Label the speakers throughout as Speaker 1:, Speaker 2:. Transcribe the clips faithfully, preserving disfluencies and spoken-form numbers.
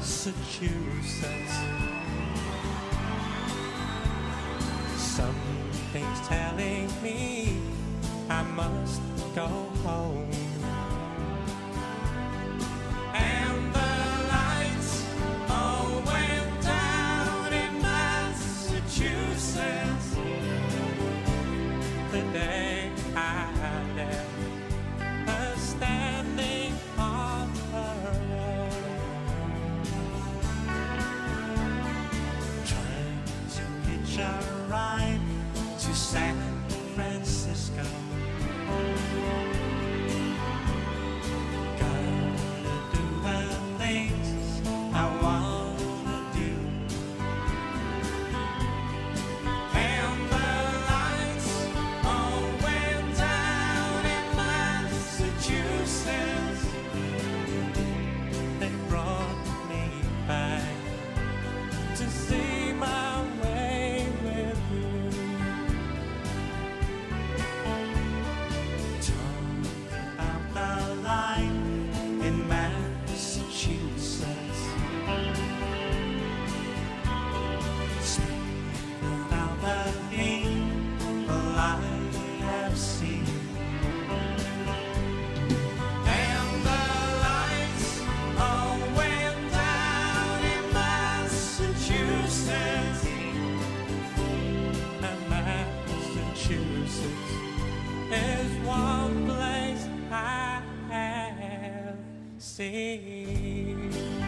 Speaker 1: Massachusetts. Something's telling me I must go home. And the lights all went down in Massachusetts the day I left her standing on her own, trying to hitch a ride to San Francisco. Gotta do the things I wanna do. And the lights all went down in Massachusetts. They brought me back to see my way with you. Talk about the life in Massachusetts. Speak about the people I have seen. And the lights all went down in Massachusetts. And Massachusetts is one place I have seen.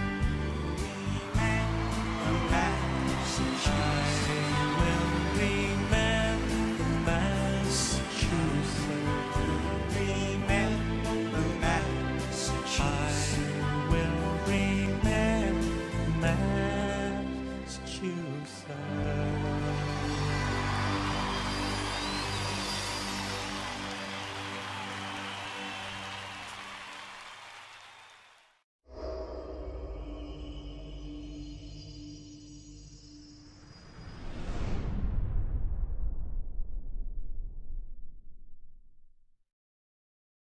Speaker 1: Massachusetts, I will remember Massachusetts. Remember Massachusetts. I will remember Massachusetts.